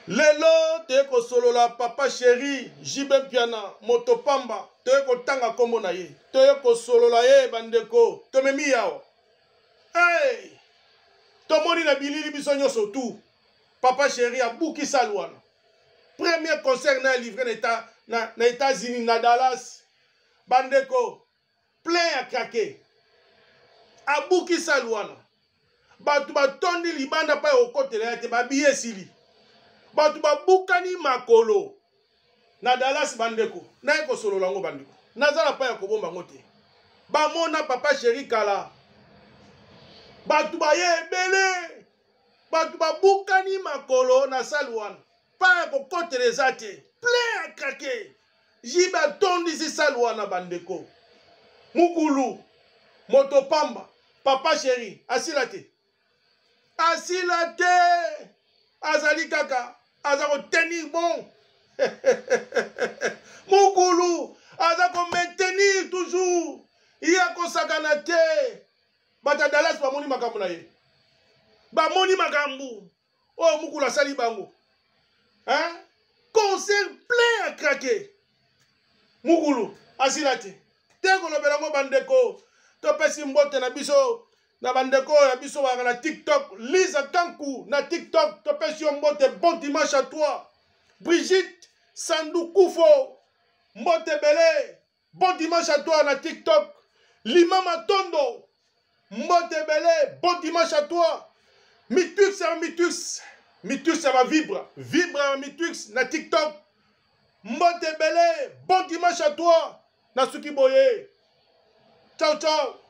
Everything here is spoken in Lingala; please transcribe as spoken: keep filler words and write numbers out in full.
Lelo te ko solo la papa chéri Jibe Piana Motopamba te ko tanga kombo na ye te ko solo la ye bandeko to memi yao hey to moni na bilili biso nyoso tout papa chéri a buki salwana premier concert na livré na état na, na États-Unis na Dallas bandeko plein à craquer a buki salwana batu batondi libanda pa okotela te babiye sili batu babukani makolo na Dallas bandeko na eko solo lango bandeko nazala pa ya kobomba ngote bamona papa chéri kala batu baye ebele batu babukani makolo na salwana pa ya kokotela te plein à craquer jiba tondi si salwana bandeko mukulu Motopamba papa chéri asila te asila te azali kaka azako tenir bon mukulu azako maintenir toujours iya kosakana te bata Dallas bamoni makambo na ye bamoni makambo oyo mukulu asali bango hein concert plein à craquer mukulu asila te te kolobela ngo bandeko topesi mbote na biso na bandeko ya biso waka na TikTok Lisa Kanku na TikTok topesi mbote bon dimanche à toi Brigitte Sandoukufo mbote bele bon dimanche à toi na TikTok Lima Matondo mbote bele bon dimanche à toi Mitux et Mitux Mitux ça va vibre vibre Mitux na TikTok mbote bele bon dimanche à toi na Suki Boye ciao ciao.